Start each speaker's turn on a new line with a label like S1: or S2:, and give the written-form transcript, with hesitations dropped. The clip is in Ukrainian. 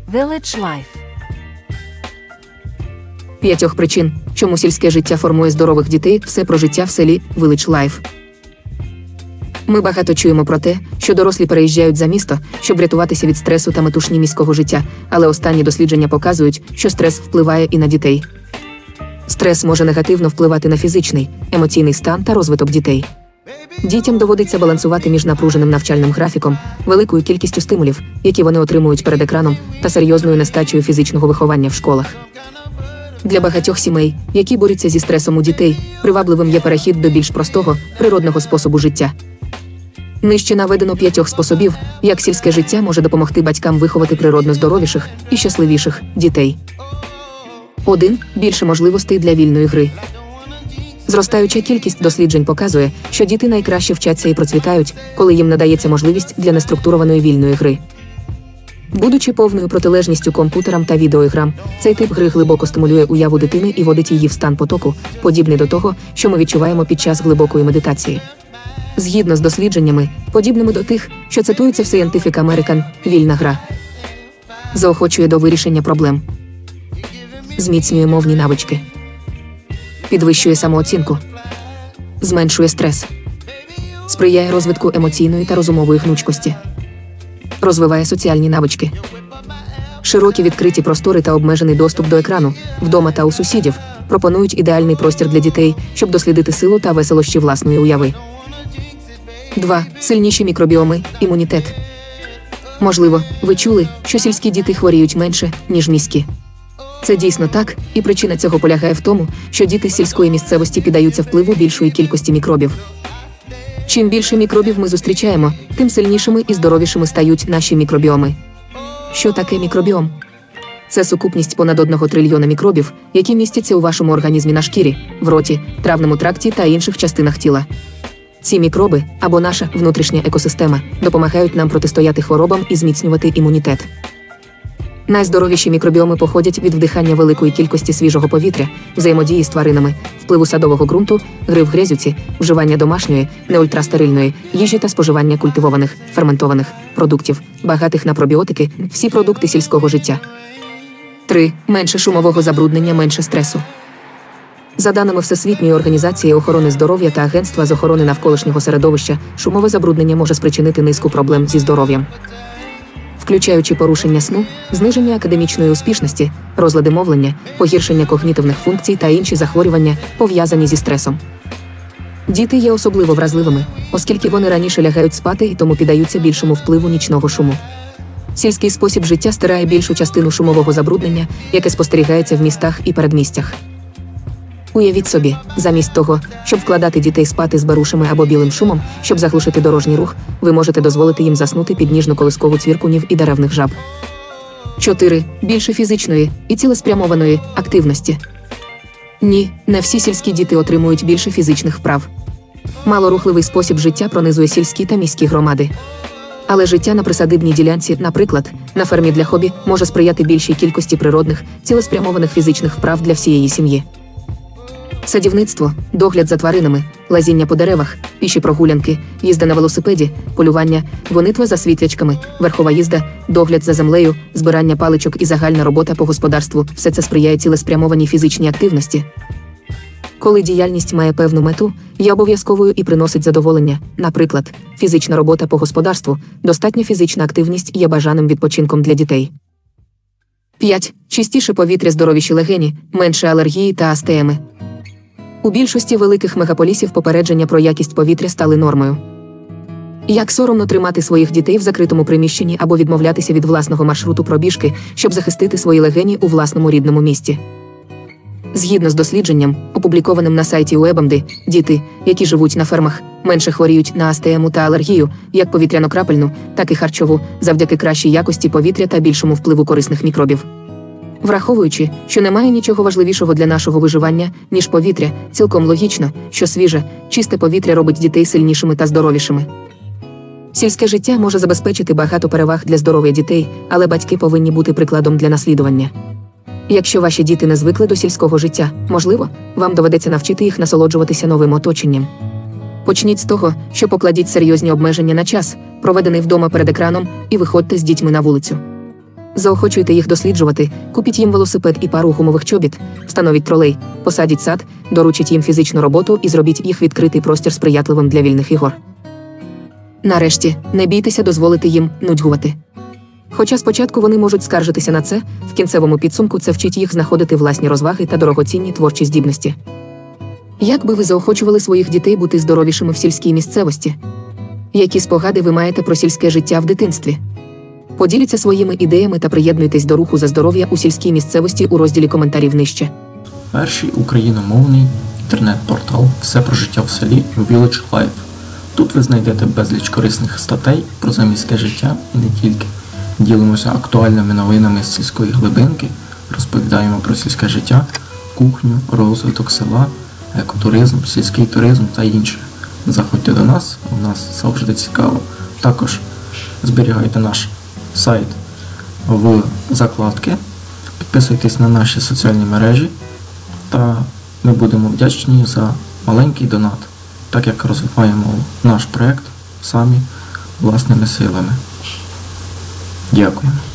S1: Village Life.
S2: 5 причин, чому сільське життя формує здорових дітей. Все про життя в селі. Village Life. Ми багато чуємо про те, що дорослі переїжджають за місто, щоб врятуватися від стресу та метушні міського життя, але останні дослідження показують, що стрес впливає і на дітей. Стрес може негативно впливати на фізичний, емоційний стан та розвиток дітей. Дітям доводиться балансувати між напруженим навчальним графіком, великою кількістю стимулів, які вони отримують перед екраном, та серйозною нестачею фізичного виховання в школах. Для багатьох сімей, які борються зі стресом у дітей, привабливим є перехід до більш простого, природного способу життя. Нижче наведено 5 способів, як сільське життя може допомогти батькам виховати природно здоровіших і щасливіших дітей. 1. Більше можливостей для вільної гри. Зростаюча кількість досліджень показує, що діти найкраще вчаться і процвітають, коли їм надається можливість для неструктурованої вільної гри. Будучи повною протилежністю комп'ютерам та відеоіграм, цей тип гри глибоко стимулює уяву дитини і вводить її в стан потоку, подібний до того, що ми відчуваємо під час глибокої медитації. Згідно з дослідженнями, подібними до тих, що цитуються в Scientific American, вільна гра заохочує до вирішення проблем, зміцнює мовні навички, підвищує самооцінку, зменшує стрес, сприяє розвитку емоційної та розумової гнучкості, розвиває соціальні навички. Широкі відкриті простори та обмежений доступ до екрану, вдома та у сусідів, пропонують ідеальний простір для дітей, щоб дослідити силу та веселощі власної уяви. 2. Сильніші мікробіоми, імунітет. Можливо, ви чули, що сільські діти хворіють менше, ніж міські. Це дійсно так, і причина цього полягає в тому, що діти з сільської місцевості піддаються впливу більшої кількості мікробів. Чим більше мікробів ми зустрічаємо, тим сильнішими і здоровішими стають наші мікробіоми. Що таке мікробіом? Це сукупність понад 1 трильйона мікробів, які містяться у вашому організмі на шкірі, в роті, травному тракті та інших частинах тіла. Ці мікроби, або наша внутрішня екосистема, допомагають нам протистояти хворобам і зміцнювати імунітет. Найздоровіші мікробіоми походять від вдихання великої кількості свіжого повітря, взаємодії з тваринами, впливу садового ґрунту, гри в грязюці, вживання домашньої, неультрастерильної їжі та споживання культивованих, ферментованих продуктів, багатих на пробіотики, всі продукти сільського життя. 3. Менше шумового забруднення, менше стресу. За даними Всесвітньої організації охорони здоров'я та Агентства з охорони навколишнього середовища, шумове забруднення може спричинити низку проблем зі здоров'ям, включаючи порушення сну, зниження академічної успішності, розлади мовлення, погіршення когнітивних функцій та інші захворювання, пов'язані зі стресом. Діти є особливо вразливими, оскільки вони раніше лягають спати і тому піддаються більшому впливу нічного шуму. Сільський спосіб життя стирає більшу частину шумового забруднення, яке спостерігається в містах і передмістях. Уявіть собі, замість того, щоб вкладати дітей спати з барушами або білим шумом, щоб заглушити дорожній рух, ви можете дозволити їм заснути під ніжну колискову цвіркунів і деревних жаб. 4. Більше фізичної і цілеспрямованої активності. Ні, не всі сільські діти отримують більше фізичних вправ. Малорухливий спосіб життя пронизує сільські та міські громади. Але життя на присадибній ділянці, наприклад, на фермі для хобі, може сприяти більшій кількості природних, цілеспрямованих фізичних вправ для всієї сім'ї. Садівництво, догляд за тваринами, лазіння по деревах, піші прогулянки, їзда на велосипеді, полювання, гонитва за світлячками, верхова їзда, догляд за землею, збирання паличок і загальна робота по господарству – все це сприяє цілеспрямованій фізичній активності. Коли діяльність має певну мету, є обов'язковою і приносить задоволення, наприклад, фізична робота по господарству, достатня фізична активність є бажаним відпочинком для дітей. 5. Чистіше повітря, здоровіші легені, менше алергії та астеми. У більшості великих мегаполісів попередження про якість повітря стали нормою. Як соромно тримати своїх дітей в закритому приміщенні або відмовлятися від власного маршруту пробіжки, щоб захистити свої легені у власному рідному місті. Згідно з дослідженням, опублікованим на сайті WebMD, діти, які живуть на фермах, менше хворіють на астему та алергію, як повітряно-крапельну, так і харчову, завдяки кращій якості повітря та більшому впливу корисних мікробів. Враховуючи, що немає нічого важливішого для нашого виживання, ніж повітря, цілком логічно, що свіже, чисте повітря робить дітей сильнішими та здоровішими. Сільське життя може забезпечити багато переваг для здоров'я дітей, але батьки повинні бути прикладом для наслідування. Якщо ваші діти не звикли до сільського життя, можливо, вам доведеться навчити їх насолоджуватися новим оточенням. Почніть з того, що покладіть серйозні обмеження на час, проведений вдома перед екраном, і виходьте з дітьми на вулицю. Заохочуйте їх досліджувати, купіть їм велосипед і пару гумових чобіт, встановіть тролей, посадіть сад, доручіть їм фізичну роботу і зробіть їх відкритий простір сприятливим для вільних ігор. Нарешті, не бійтеся дозволити їм нудьгувати. Хоча спочатку вони можуть скаржитися на це, в кінцевому підсумку це вчить їх знаходити власні розваги та дорогоцінні творчі здібності. Як би ви заохочували своїх дітей бути здоровішими в сільській місцевості? Які спогади ви маєте про сільське життя в дитинстві? Поділіться своїми ідеями та приєднуйтесь до руху за здоров'я у сільській місцевості у розділі коментарів нижче.
S1: Перший україномовний інтернет-портал «Все про життя в селі» Village Life. Тут ви знайдете безліч корисних статей про заміське життя і не тільки. Ділимося актуальними новинами з сільської глибинки, розповідаємо про сільське життя, кухню, розвиток села, екотуризм, сільський туризм та інше. Заходьте до нас, у нас завжди цікаво. Також зберігайте наш сайт в закладки, підписуйтесь на наші соціальні мережі та ми будемо вдячні за маленький донат, так як розвиваємо наш проєкт самі власними силами. Дякую.